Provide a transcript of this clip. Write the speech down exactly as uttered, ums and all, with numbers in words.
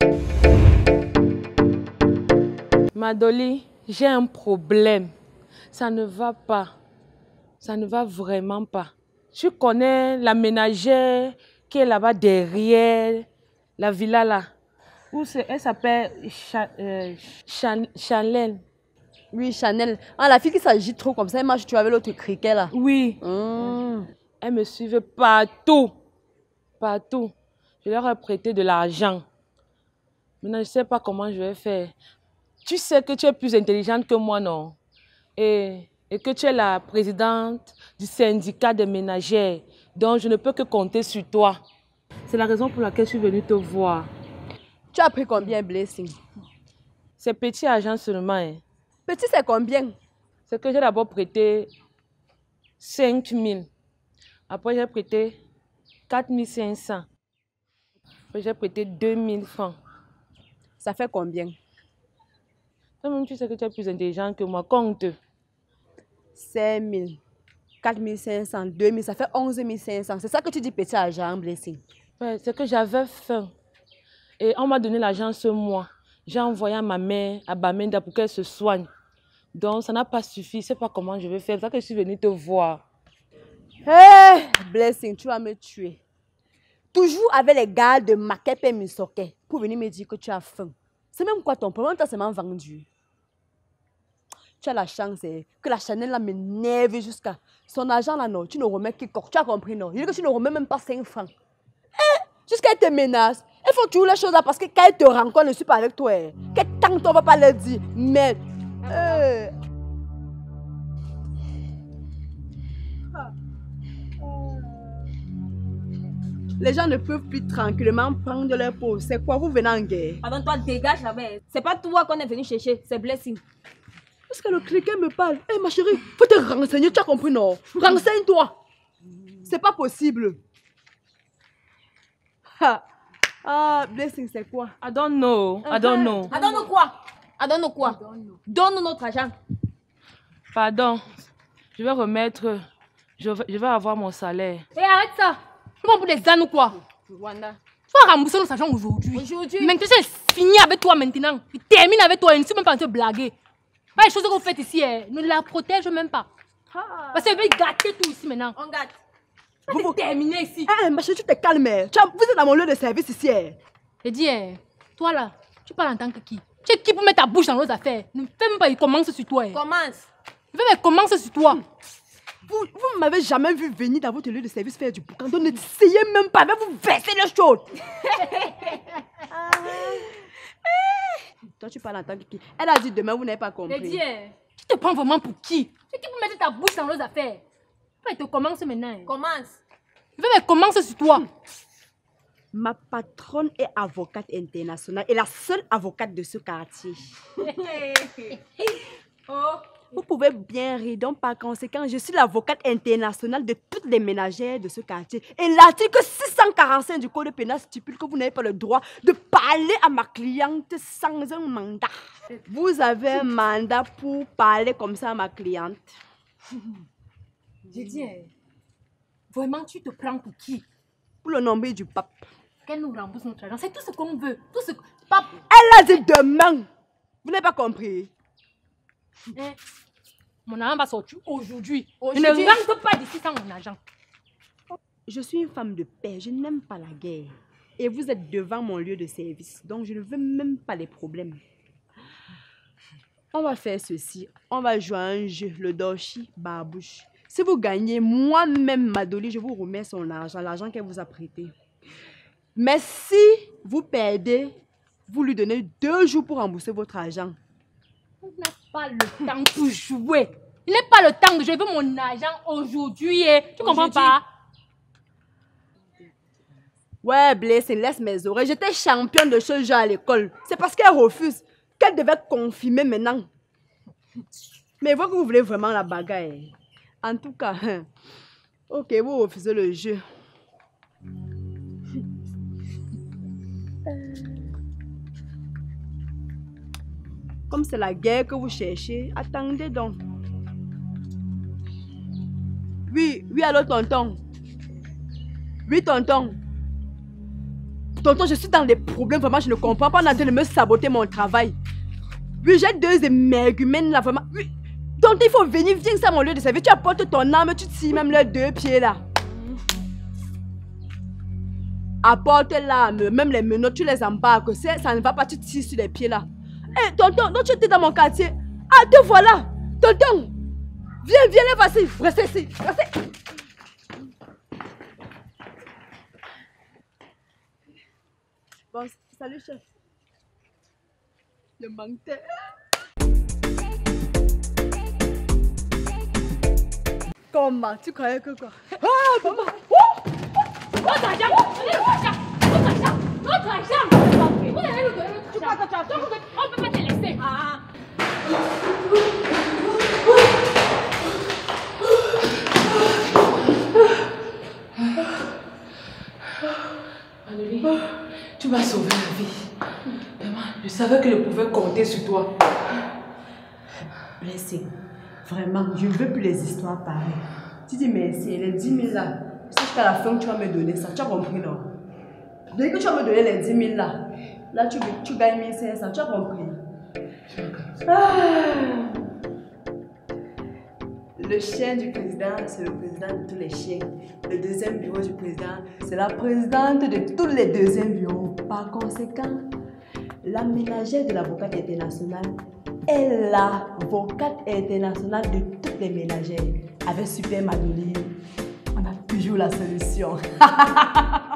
Madoli, j'ai un problème. Ça ne va pas. Ça ne va vraiment pas. Tu connais la ménagère qui est là-bas derrière la villa là. Où elle s'appelle Cha, euh, Chan, Chanel. Oui, Chanel. Ah, la fille qui s'agit trop comme ça, elle marche, tu avais l'autre criquet là. Oui. Mmh. Elle me suivait partout. Partout. Je leur ai prêté de l'argent. Maintenant, je ne sais pas comment je vais faire. Tu sais que tu es plus intelligente que moi, non? Et, et que tu es la présidente du syndicat des ménagères. Donc, je ne peux que compter sur toi. C'est la raison pour laquelle je suis venue te voir. Tu as pris combien, Blessing? C'est petit argent seulement. Hein. Petit, c'est combien? C'est que j'ai d'abord prêté cinq mille. Après, j'ai prêté quatre mille cinq cents. Après, j'ai prêté deux mille francs. Ça fait combien? Toi-même, tu sais que tu es plus intelligent que moi. Compte. cinq mille, quatre mille cinq cents, deux mille, ça fait onze mille cinq cents. C'est ça que tu dis petit argent, Blessing? Ouais, c'est que j'avais faim. Et on m'a donné l'argent ce mois. J'ai envoyé à ma mère, à Bamenda, pour qu'elle se soigne. Donc, ça n'a pas suffi. Je ne sais pas comment je vais faire. C'est ça que je suis venue te voir. Hey, Blessing, tu vas me tuer. Toujours avec les gars de Makepe et Misoke pour venir me dire que tu as faim. C'est même quoi ton problème? Tu as seulement vendu. Tu as la chance eh, que la Chanel là m'énerve jusqu'à son argent là, non. Tu ne remets que tu as compris, non? Il dit que tu ne remets même pas cinq francs. Eh, jusqu'à elle te menace. Il faut toujours les choses là parce que quand elle te rencontre, elle ne suit pas avec toi. Eh. Que tant que on va pas leur dire. Mais. Eh. Les gens ne peuvent plus tranquillement prendre leur pause. C'est quoi, vous venez en guerre? Pardon, toi, dégage la merde. C'est pas toi qu'on est venu chercher, c'est Blessing. Est-ce que le cliquet me parle? Eh, hey, ma chérie, faut te renseigner, tu as compris, non? Renseigne-toi. C'est pas possible. Ha. Ah, Blessing, c'est quoi? I don't know. I don't know. I don't know quoi? I don't know quoi? Donne-nous notre argent. Pardon. Je vais remettre. Je vais, je vais avoir mon salaire. Et hey, arrête ça. Tu prends pour des ânes ou quoi? Rwanda. Tu vas rembourser nos argent aujourd'hui. Aujourd'hui. Maintenant, j'ai fini avec toi maintenant. Il termine avec toi. Il ne sait même pas te blaguer. Pas les choses que vous faites ici, eh. Ne la protège même pas. Ah. Parce qu'elle veut gâter tout ici maintenant. On gâte. Vous vous terminez ici. Eh, hey, ma chérie, tu te calmes. Tu as, vous êtes dans mon lieu de service ici. Eh. Je dis, eh, toi là, tu parles en tant que qui? Tu es qui pour mettre ta bouche dans nos affaires? Ne fais même pas, il commence sur toi. Eh. Commence. Fais mais commence sur toi. Vous ne m'avez jamais vu venir dans votre lieu de service faire du boucan. Donc n'essayez même pas, mais vous versez les choses. Ah. Toi, tu parles en tant que qui? Elle a dit demain, vous n'avez pas compris. Je dis, eh, tu te prends vraiment pour qui? Tu es qui pour mettre ta bouche dans nos affaires? Tu te commence maintenant. Eh. Commence. Fais mais commence sur toi. Ma patronne est avocate internationale et la seule avocate de ce quartier. Oh. Vous pouvez bien rire, donc par conséquent, je suis l'avocate internationale de toutes les ménagères de ce quartier. Et l'article six cent quarante-cinq du Code pénal stipule que vous n'avez pas le droit de parler à ma cliente sans un mandat. Vous avez un mandat pour parler comme ça à ma cliente. J'ai dit, vraiment, tu te prends pour qui? Pour le nombril du pape. Qu'elle nous rembourse notre argent, c'est tout ce qu'on veut. Tout ce... Pape. Elle a dit demain. Vous n'avez pas compris? Eh, mon argent va sortir aujourd'hui. Je ne rentre pas d'ici sans mon argent. Je suis une femme de paix, je n'aime pas la guerre. Et vous êtes devant mon lieu de service, donc je ne veux même pas les problèmes. On va faire ceci, on va jouer à un jeu, le Dorchi Babouche. Si vous gagnez, moi-même, Madoli, je vous remets son argent, l'argent qu'elle vous a prêté. Mais si vous perdez, vous lui donnez deux jours pour rembourser votre argent. Il n'a pas le temps pour jouer. Il n'a pas le temps de jouer. Je veux mon argent aujourd'hui. Tu comprends pas? Ouais, Blessing, laisse mes oreilles. J'étais championne de ce jeu à l'école. C'est parce qu'elle refuse qu'elle devait confirmer maintenant. Mais vous que vous voulez vraiment la bagarre. En tout cas, ok, vous refusez le jeu. Comme c'est la guerre que vous cherchez, attendez donc. Oui, oui, allô, tonton. Oui, tonton. Tonton, je suis dans des problèmes, vraiment, je ne comprends pas. On est en train de me saboter mon travail. Oui, j'ai deux émergumènes là, vraiment. Oui. Tonton, il faut venir, viens ça mon lieu de service. Tu apportes ton arme, tu tires même les deux pieds là. Apporte l'arme, même les menottes, tu les embarques. Ça ne va pas, tu tires sur les pieds là. Hé, hey, tonton, donc tu étais dans mon quartier. Ah, te voilà. Tonton, viens, viens, là, vas-y. Restez ici, restez. Bon, salut chef. Le manquait. Comment? Tu croyais que quoi? Ah, maman! Notre argent! Notre argent! Notre argent! Notre argent! Tu crois que tu as tout? On ne peut pas te laisser. Ah. Valérie, tu m'as sauvé la vie. Vraiment, je savais que je pouvais compter sur toi. Blessing, vraiment, je ne veux plus les histoires pareilles. Tu dis merci, les dix mille là, c'est jusqu'à la fin que tu vas me donner ça. Tu as compris, non? Dès que tu vas me donner les dix mille là, là tu, tu gagnes mille cinq cents, tu as compris? Ah. Le chien du président, c'est le président de tous les chiens. Le deuxième bureau du président, c'est la présidente de tous les deuxièmes bureaux. Par conséquent, la ménagère de l'avocate internationale est l'avocate internationale de toutes les ménagères. Avec Super Madeline, on a toujours la solution.